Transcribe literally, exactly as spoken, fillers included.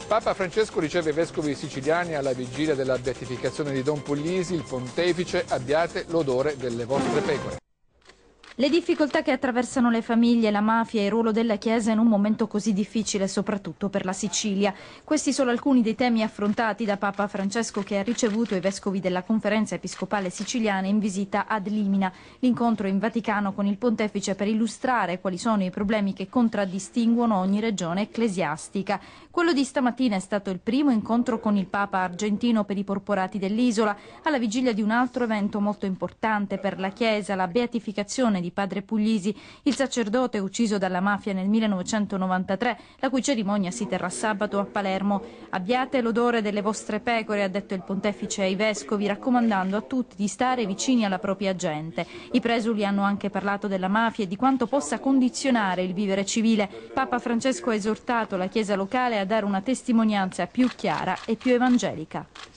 Papa Francesco riceve i vescovi siciliani alla vigilia della beatificazione di Don Puglisi. Il pontefice: abbiate l'odore delle vostre pecore. Le difficoltà che attraversano le famiglie, la mafia e il ruolo della Chiesa in un momento così difficile, soprattutto per la Sicilia. Questi sono alcuni dei temi affrontati da Papa Francesco, che ha ricevuto i vescovi della Conferenza Episcopale Siciliana in visita ad Limina. L'incontro in Vaticano con il pontefice per illustrare quali sono i problemi che contraddistinguono ogni regione ecclesiastica. Quello di stamattina è stato il primo incontro con il Papa argentino per i porporati dell'isola, alla vigilia di un altro evento molto importante per la Chiesa, la beatificazione di padre Puglisi, il sacerdote ucciso dalla mafia nel millenovecentonovantatré, la cui cerimonia si terrà sabato a Palermo. Abbiate l'odore delle vostre pecore, ha detto il pontefice ai vescovi, raccomandando a tutti di stare vicini alla propria gente. I presuli hanno anche parlato della mafia e di quanto possa condizionare il vivere civile. Papa Francesco ha esortato la Chiesa locale a dare una testimonianza più chiara e più evangelica.